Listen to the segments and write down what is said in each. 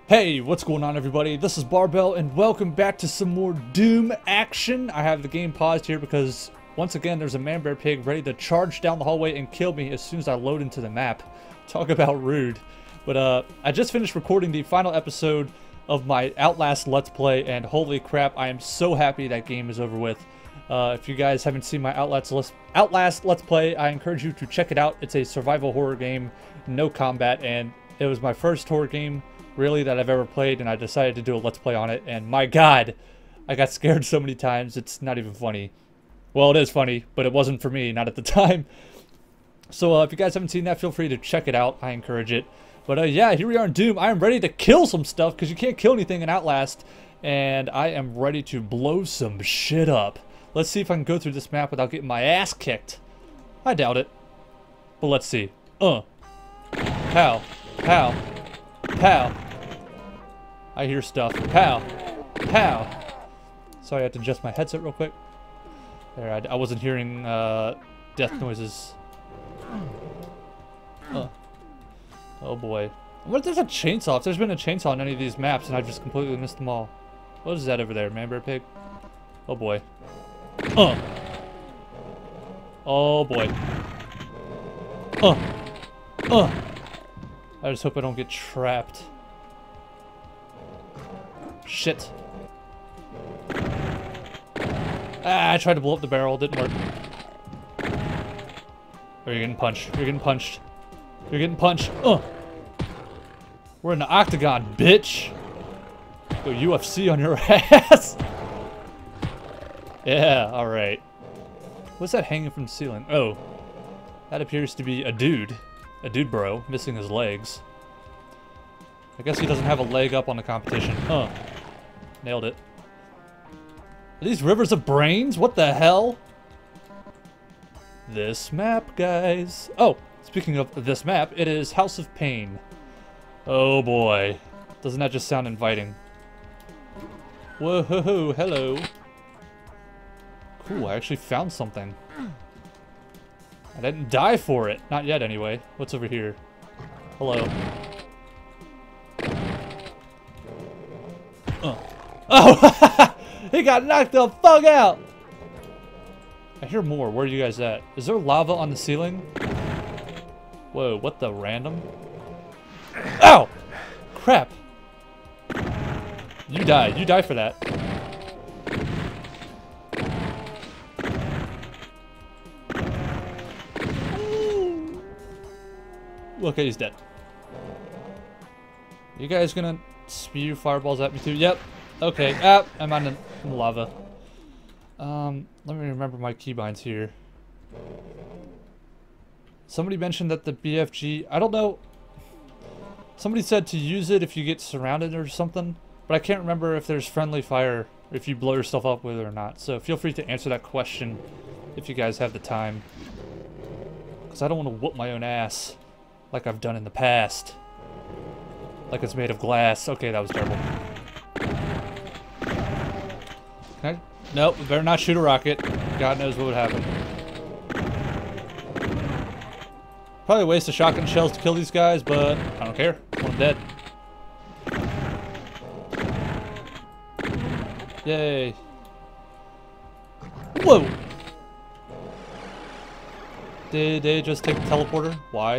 Hey, what's going on everybody? This is Barbell and welcome back to some more Doom action. I have the game paused here because once again there's a man-bear pig ready to charge down the hallway and kill me as soon as I load into the map. Talk about rude. But I just finished recording the final episode of my Outlast Let's Play and holy crap, I am so happy that game is over with. If you guys haven't seen my Outlast Let's Play, I encourage you to check it out. It's a survival horror game, no combat, and it was my first horror game really that I've ever played, and I decided to do a Let's Play on it, and my god, I got scared so many times, it's not even funny. Well, it is funny, but it wasn't for me, not at the time. So if you guys haven't seen that, feel free to check it out, I encourage it. But yeah, here we are in Doom. I am ready to kill some stuff, because you can't kill anything in Outlast, and I am ready to blow some shit up. Let's see if I can go through this map without getting my ass kicked. I doubt it, but let's see. Pow, pow, pow. I hear stuff. Pow! Pow! Sorry, I had to adjust my headset real quick. There, I wasn't hearing death noises. Oh boy. What if there's a chainsaw? If there's been a chainsaw on any of these maps and I just completely missed them all. What is that over there, man-bear pig? Oh boy. Oh boy. I just hope I don't get trapped. Shit. Ah, I tried to blow up the barrel, didn't work. Oh, you're getting punched. You're getting punched. You're getting punched. We're in the octagon, bitch. Go UFC on your ass. Yeah, alright. What's that hanging from the ceiling? Oh. That appears to be a dude. A dude bro, missing his legs. I guess he doesn't have a leg up on the competition. Nailed it. Are these rivers of brains? What the hell? This map, guys. Oh, speaking of this map, it is House of Pain. Oh boy. Doesn't that just sound inviting? Whoa, hello. Cool, I actually found something. I didn't die for it. Not yet, anyway. What's over here? Hello. Oh! He got knocked the fuck out! I hear more. Where are you guys at? Is there lava on the ceiling? Whoa, what the random? Ow! Crap! You die. You die for that. Okay, he's dead. You guys gonna spew fireballs at me too? Yep. Okay. I'm on the lava. Let me remember my keybinds here. Somebody mentioned that the BFG, I don't know. Somebody said to use it if you get surrounded or something, but I can't remember if there's friendly fire, if you blow yourself up with it or not. So feel free to answer that question if you guys have the time. Because I don't want to whoop my own ass like I've done in the past. Like it's made of glass. Okay, that was terrible. Can I? Nope, we better not shoot a rocket. God knows what would happen. Probably a waste of shotgun shells to kill these guys, but I don't care. I'm dead. Yay. Whoa! Did they just take the teleporter? Why?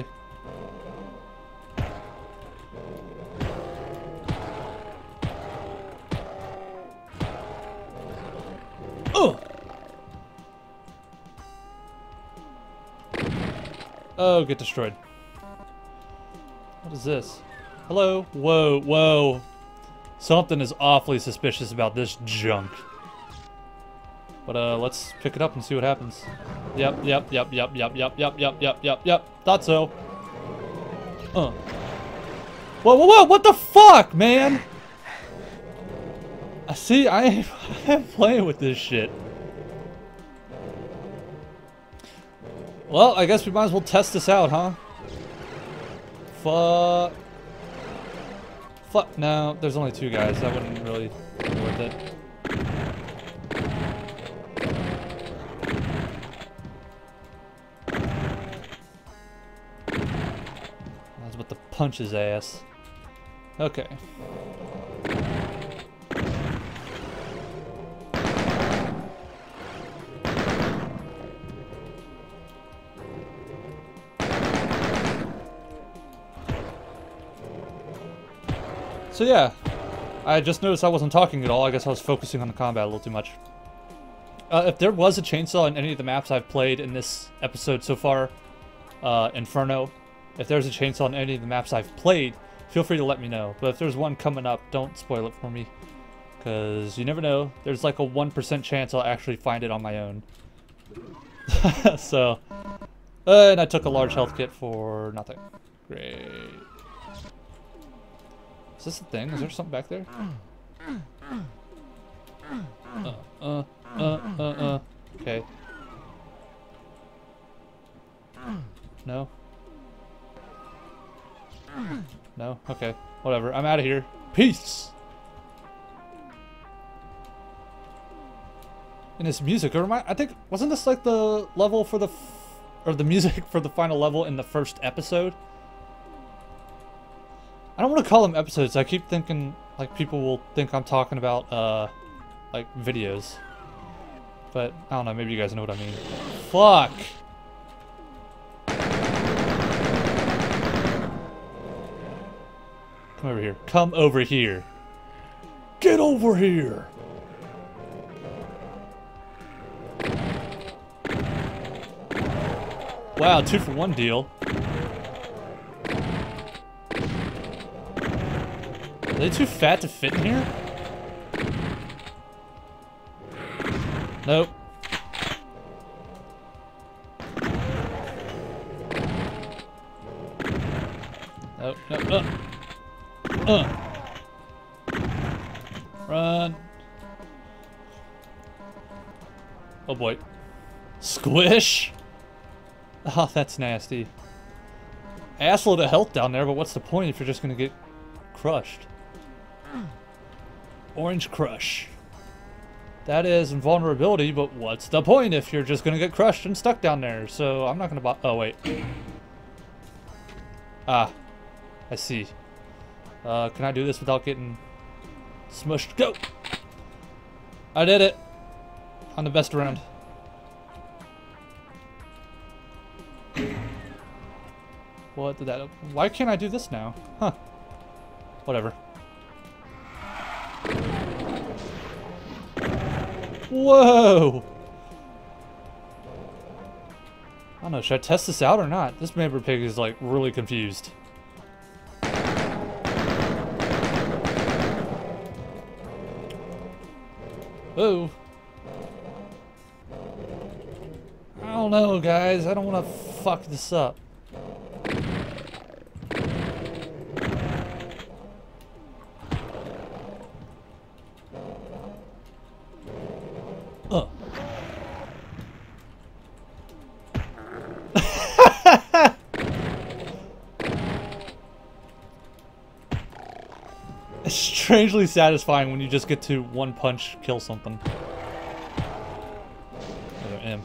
Oh, get destroyed. What is this? Hello? Whoa, whoa. Something is awfully suspicious about this junk. But let's pick it up and see what happens. Yep. Thought so. Whoa, what the fuck, man? See, I am playing with this shit. Well, I guess we might as well test this out, huh? Fuck. No, there's only two guys. That wouldn't really be worth it. I was about to punch his ass. Okay. So yeah, I just noticed I wasn't talking at all. I guess I was focusing on the combat a little too much. If there was a chainsaw in any of the maps I've played in this episode so far, Inferno, if there's a chainsaw in any of the maps I've played, feel free to let me know. But if there's one coming up, don't spoil it for me. Because you never know. There's like a 1% chance I'll actually find it on my own. So, and I took a large health kit for nothing. Great. Is this a thing? Is there something back there? Okay. No? No? Okay. Whatever. I'm out of here. Peace! And this music, I think, wasn't this like the level for the, or the music for the final level in the first episode? I don't want to call them episodes. I keep thinking, like, people will think I'm talking about, like, videos. But, I don't know, maybe you guys know what I mean. Fuck! Come over here. Come over here. Get over here! Wow, 2-for-1 deal. Are they too fat to fit in here? Nope. Nope, nope, Run. Oh boy. Squish? Oh, that's nasty. Assload of health down there, but what's the point if you're just gonna get crushed? Orange Crush. That is invulnerability, but what's the point if you're just gonna get crushed and stuck down there? So I'm not gonna buy. Oh wait. Ah, I see. Can I do this without getting smushed? Go! I did it. I'm the best around. What did that open? Why can't I do this now? Huh. Whatever. Whoa! I don't know, should I test this out or not? This member pig is like really confused. Whoa. I don't know, guys. I don't want to fuck this up. It's strangely satisfying when you just get to one punch kill something. Another imp.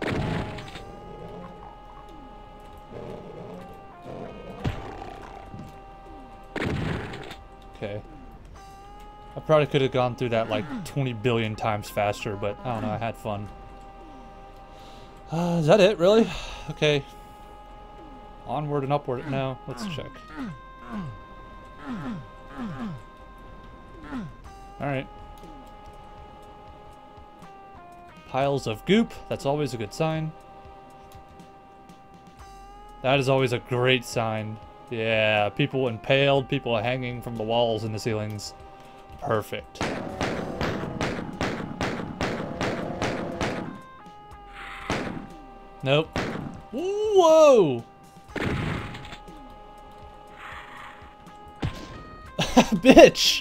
Okay. I probably could have gone through that like 20 billion times faster, but I don't know, I had fun. Is that it, really? Okay. Onward and upward. No, let's check. Alright. Piles of goop. That's always a good sign. That is always a great sign. Yeah, people impaled, people hanging from the walls and the ceilings. Perfect. Nope. Whoa! Bitch!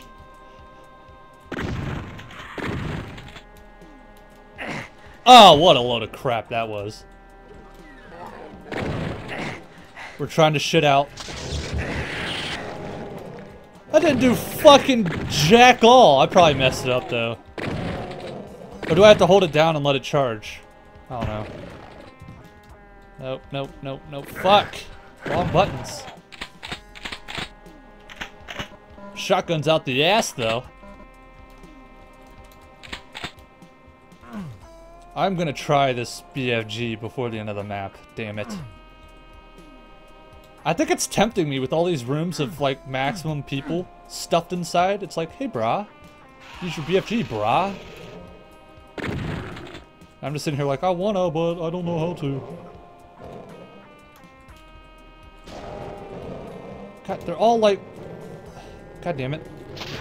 Oh, what a load of crap that was. We're trying to shit out. I didn't do fucking jack all. I probably messed it up though. Or do I have to hold it down and let it charge? I don't know. Nope, nope, nope, nope. Fuck! Wrong buttons. Shotgun's out the ass, though. I'm gonna try this BFG before the end of the map. Damn it. I think it's tempting me with all these rooms of, like, maximum people stuffed inside. It's like, hey, brah. Use your BFG, brah. I'm just sitting here like, I wanna, but I don't know how to. God, they're all like... God damn it.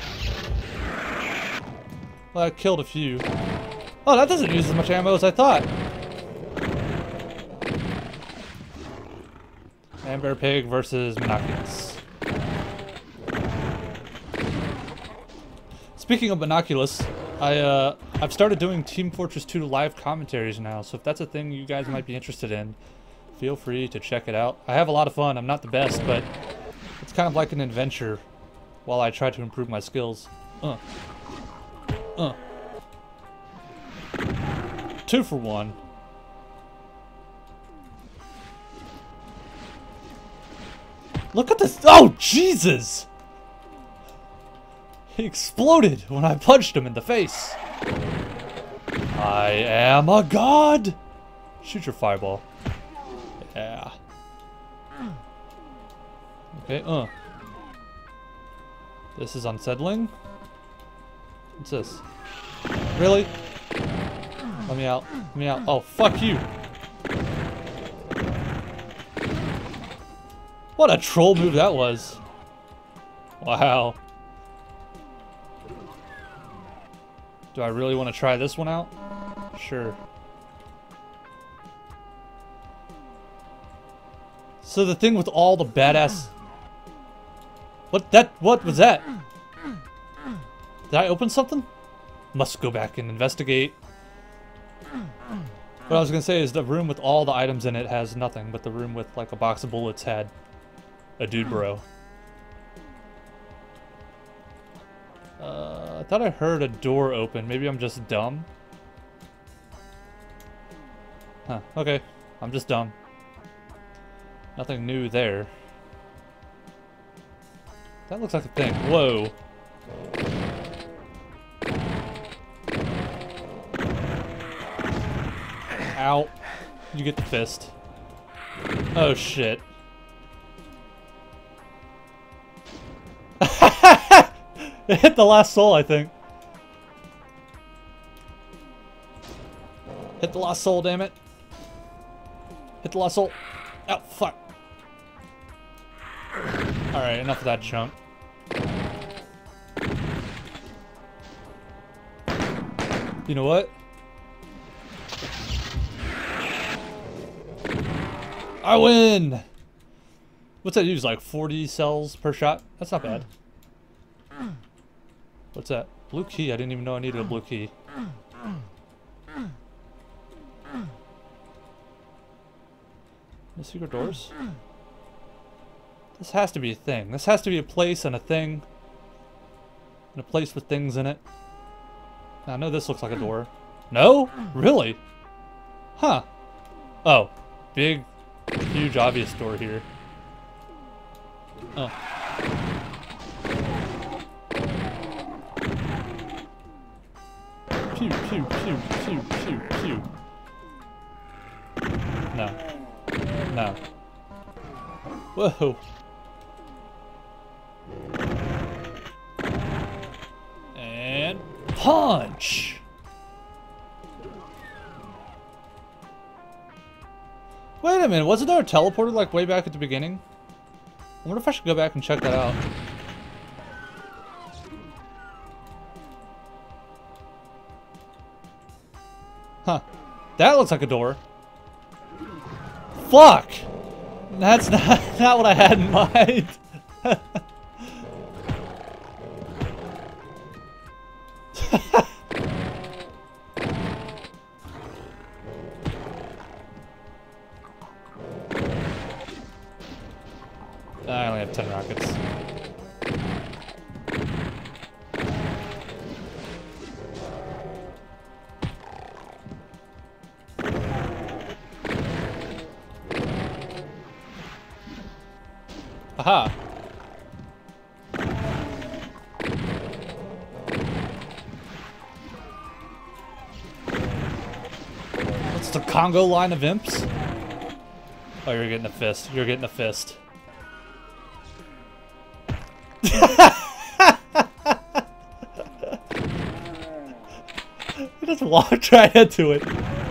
Well, I killed a few. Oh, that doesn't use as much ammo as I thought. Amber Pig versus Monoculus. Speaking of Monoculus, I've started doing Team Fortress 2 live commentaries now, so if that's a thing you guys might be interested in, feel free to check it out. I have a lot of fun. I'm not the best, but it's kind of like an adventure while I try to improve my skills. 2 for 1. Look at this. Oh, Jesus! He exploded when I punched him in the face. I am a god! Shoot your fireball. Yeah. Okay, This is unsettling. What's this? Really? Let me out. Let me out. Oh, fuck you. What a troll move that was. Wow. Do I really want to try this one out? Sure. So the thing with all the badass... What was that? Did I open something? Must go back and investigate. What I was gonna say is the room with all the items in it has nothing, but the room with like a box of bullets had a dude bro. I thought I heard a door open. Maybe I'm just dumb. Huh, okay. I'm just dumb. Nothing new there. That looks like a thing. Whoa. Ow. You get the fist. Oh, shit. It hit the last soul, I think. Hit the last soul, damn it. Hit the last soul. Oh, fuck. Alright, enough of that junk. You know what? I win! What's that use? Like 40 cells per shot? That's not bad. What's that? Blue key. I didn't even know I needed a blue key. No secret doors? This has to be a thing. This has to be a place and a thing. And a place with things in it. Now, I know this looks like a door. No? Really? Huh. Oh. Big, huge, obvious door here. Oh. Pew, pew, pew, pew, pew, pew. No. No. Whoa. And punch! Wait a minute, wasn't there a teleporter like way back at the beginning? I wonder if I should go back and check that out. Huh. That looks like a door. Fuck! That's not what I had in mind. I only have 10 rockets. Aha! just a Congo line of imps? Oh, you're getting a fist. You're getting a fist. He just walked right into it.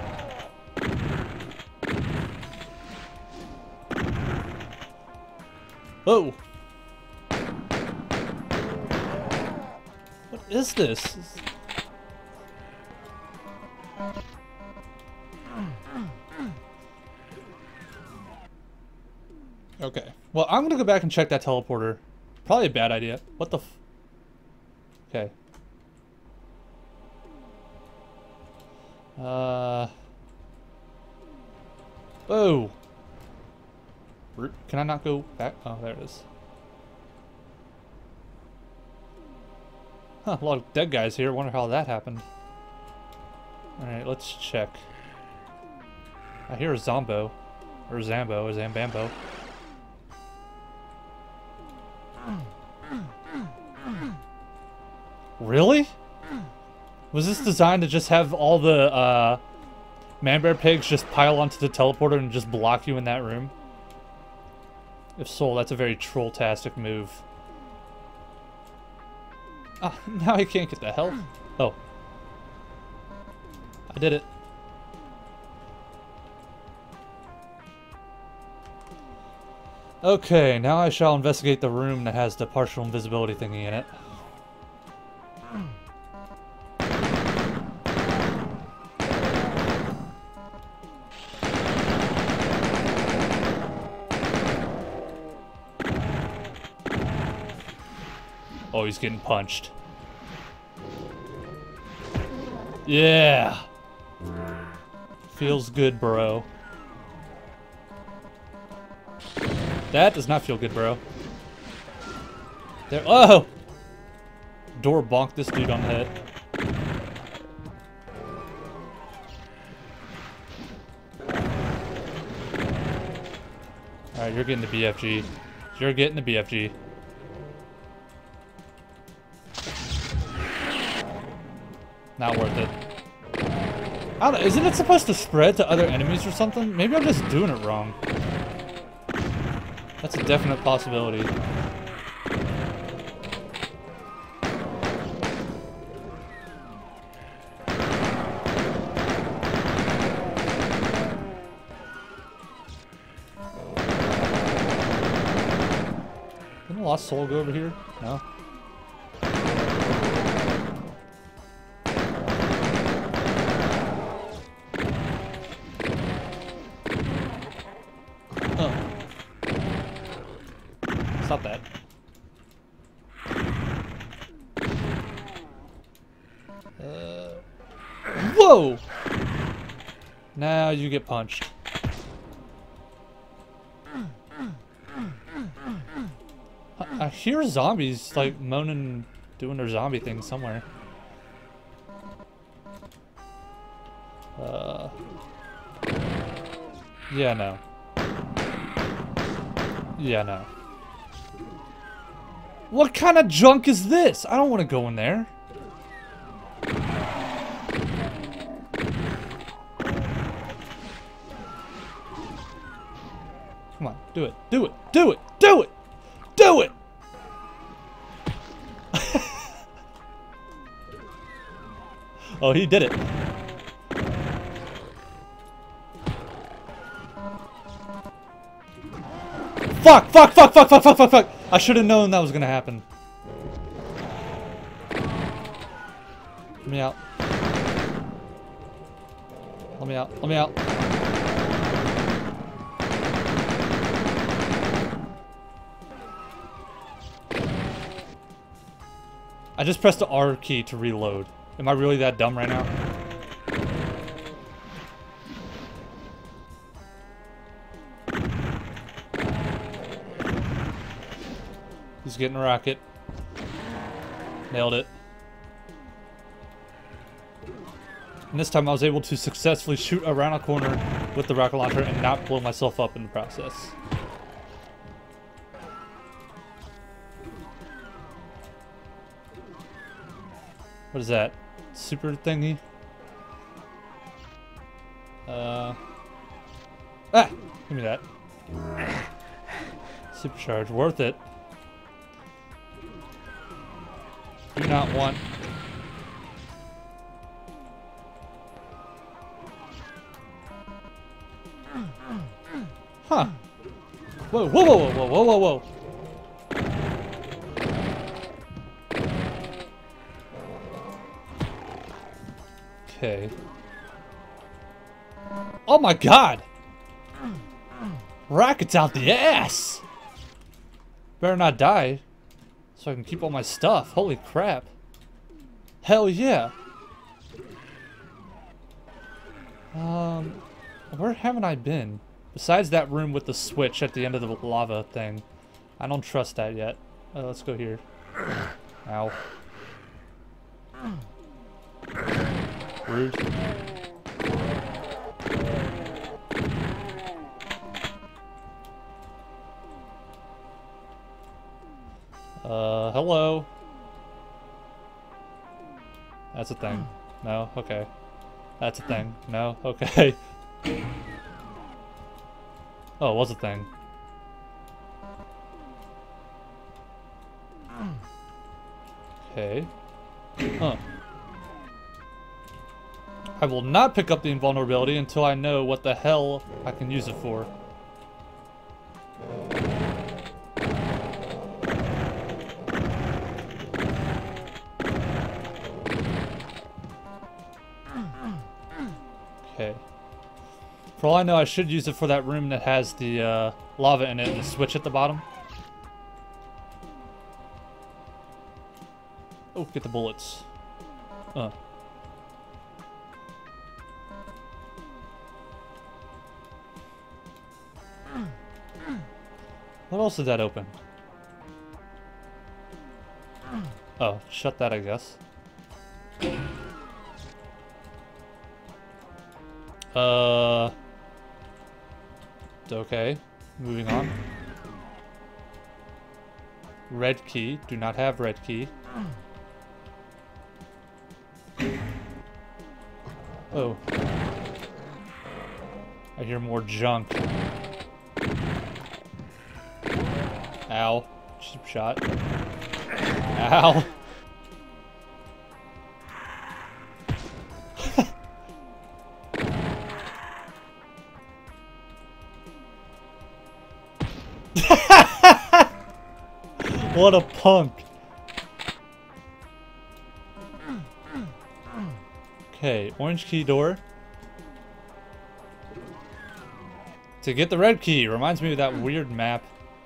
Whoa. What is this? Okay. Well, I'm gonna go back and check that teleporter. Probably a bad idea. What the f... Okay. Oh. Can I not go back? Oh, there it is. Huh, a lot of dead guys here. Wonder how that happened. Alright, let's check. I hear a Zombo. Or Zambo, or Zambambo. Really? Was this designed to just have all the man-bear pigs just pile onto the teleporter and just block you in that room? If so, that's a very troll-tastic move. Ah, now I can't get the health. Oh. I did it. Okay, now I shall investigate the room that has the partial invisibility thingy in it. Oh, he's getting punched. Yeah! Feels good, bro. That does not feel good, bro. There. Oh! Door bonked this dude on the head. Alright, you're getting the BFG. You're getting the BFG. Not worth it. I don't know, isn't it supposed to spread to other enemies or something? Maybe I'm just doing it wrong. That's a definite possibility. Didn't a lost soul go over here? No. Stop that. Whoa! Now you get punched. I hear zombies like moaning, doing their zombie thing somewhere. Yeah, no. Yeah, no. What kind of junk is this? I don't want to go in there. Come on, do it, do it, do it, do it, do it! Oh, he did it. Fuck, fuck, fuck, fuck, fuck, fuck, fuck, fuck! I should have known that was gonna happen. Let me out. Let me out. Let me out. I just pressed the R key to reload. Am I really that dumb right now? He's getting a rocket. Nailed it. And this time I was able to successfully shoot around a corner with the rocket launcher and not blow myself up in the process. What is that? Super thingy? Ah! Give me that. Supercharge. Worth it. Do not want... Huh. Whoa, whoa, whoa, whoa, whoa, whoa, whoa. Okay. Oh my god! Rockets out the ass! Better not die, so I can keep all my stuff. Holy crap. Hell yeah. Where haven't I been? Besides that room with the switch at the end of the lava thing. I don't trust that yet. Let's go here. Ow. Rude. Hello. That's a thing. No? Okay. That's a thing. No? Okay. Oh, it was a thing. Okay. Huh. I will not pick up the invulnerability until I know what the hell I can use it for. Okay. For all I know, I should use it for that room that has the lava in it and the switch at the bottom. Oh, get the bullets. What else did that open? Oh, shut that, I guess. Okay. Moving on. Red key. Do not have red key. Oh. I hear more junk. Ow. Cheap shot. Ow. What a punk. Okay, orange key door. To get the red key. Reminds me of that weird map.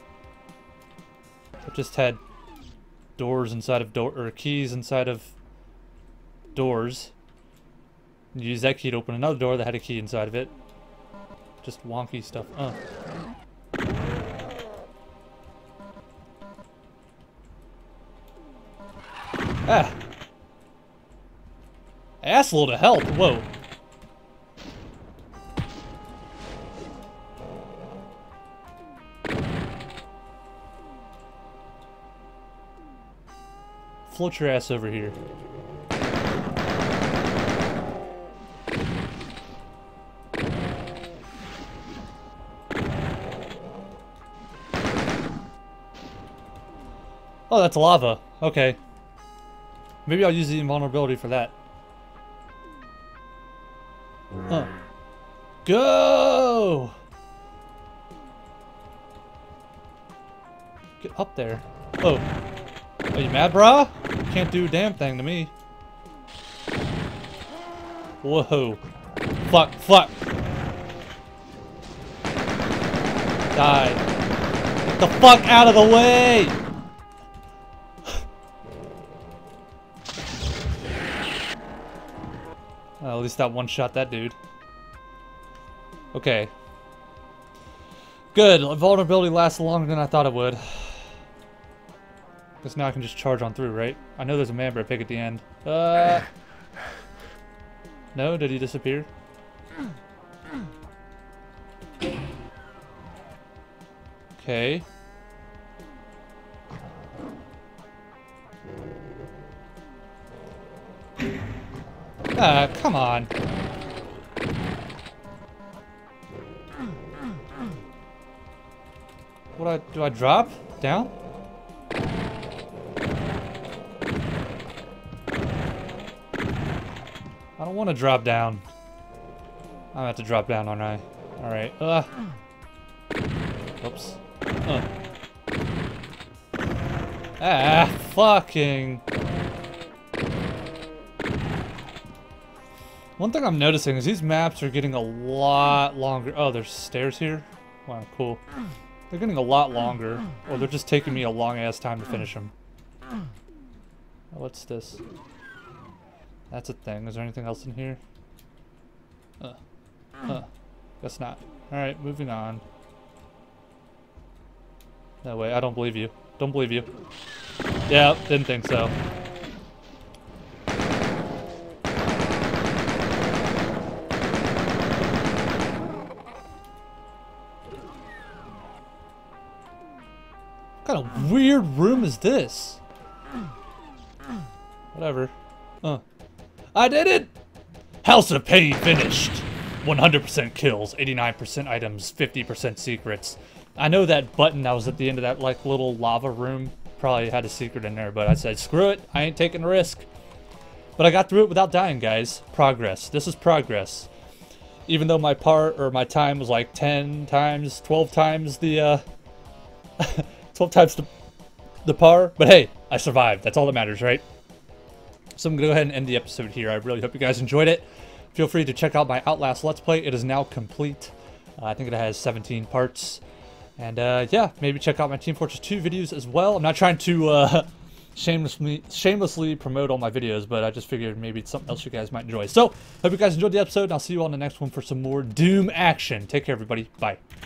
It just had doors inside of or keys inside of doors. You use that key to open another door that had a key inside of it. Just wonky stuff. Ah! Assload of health. Whoa. Float your ass over here. Oh, that's lava. Okay. Maybe I'll use the invulnerability for that. Go! Get up there. Oh. Are you mad, brah? Can't do a damn thing to me. Whoa. Fuck, fuck. Die. Get the fuck out of the way! At least that one shot that dude. Okay. Good. Vulnerability lasts longer than I thought it would. Guess now I can just charge on through, right? I know there's a man bear pig at the end. No? Did he disappear? Okay. Ah, come on. do I drop down? I don't want to drop down. I'm gonna have to drop down, aren't I? Alright, oops. Ah, fucking. One thing I'm noticing is these maps are getting a lot longer. Oh, there's stairs here? Wow, cool. They're getting a lot longer, or they're just taking me a long ass time to finish them. Oh, what's this? That's a thing. Is there anything else in here? Guess not. Alright, moving on. No way, I don't believe you. Don't believe you. Yeah, didn't think so. What kind of weird room is this? Whatever. I did it! House of Pain finished. 100% kills, 89% items, 50% secrets. I know that button that was at the end of that like little lava room probably had a secret in there, but I said screw it, I ain't taking a risk. But I got through it without dying, guys. Progress. This is progress. Even though my time was like 10 times, 12 times the 12 times the par, but hey, I survived. That's all that matters, right? So I'm gonna go ahead and end the episode here. I really hope you guys enjoyed it. Feel free to check out my Outlast Let's Play. It is now complete. I think it has 17 parts. And yeah, maybe check out my Team Fortress 2 videos as well. I'm not trying to shamelessly promote all my videos, but I just figured maybe it's something else you guys might enjoy. So, hope you guys enjoyed the episode, and I'll see you on the next one for some more Doom action. Take care, everybody. Bye.